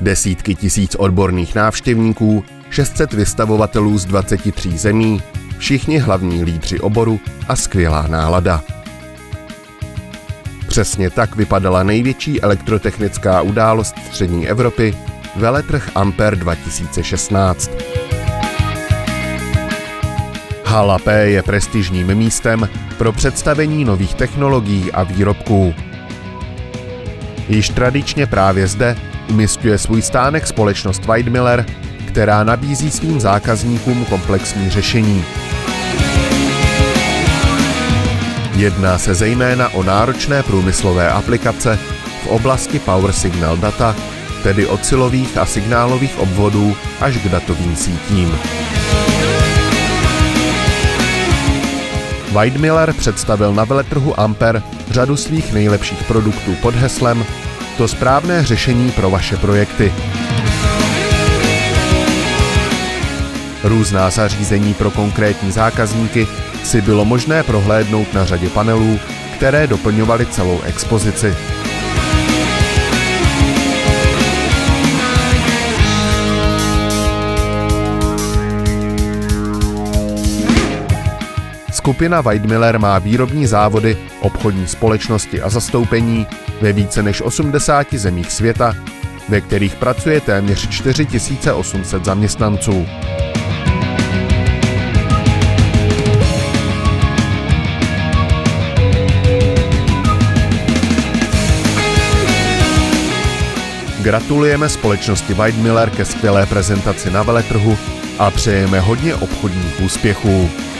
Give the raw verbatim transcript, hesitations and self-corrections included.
Desítky tisíc odborných návštěvníků, šest set vystavovatelů z dvaceti tří zemí, všichni hlavní lídři oboru a skvělá nálada. Přesně tak vypadala největší elektrotechnická událost střední Evropy, veletrh Ampere dva tisíce šestnáct. Hala P je prestižním místem pro představení nových technologií a výrobků. Již tradičně právě zde umisťuje svůj stánek společnost Weidmiller, která nabízí svým zákazníkům komplexní řešení. Jedná se zejména o náročné průmyslové aplikace v oblasti Power Signal Data, tedy od silových a signálových obvodů až k datovým sítím. Weidmiller představil na veletrhu Ampere řadu svých nejlepších produktů pod heslem To správné řešení pro vaše projekty. Různá zařízení pro konkrétní zákazníky si bylo možné prohlédnout na řadě panelů, které doplňovaly celou expozici. Skupina Weidmiller má výrobní závody, obchodní společnosti a zastoupení ve více než osmdesáti zemích světa, ve kterých pracuje téměř čtyři tisíce osm set zaměstnanců. Gratulujeme společnosti Weidmiller ke skvělé prezentaci na veletrhu a přejeme hodně obchodních úspěchů.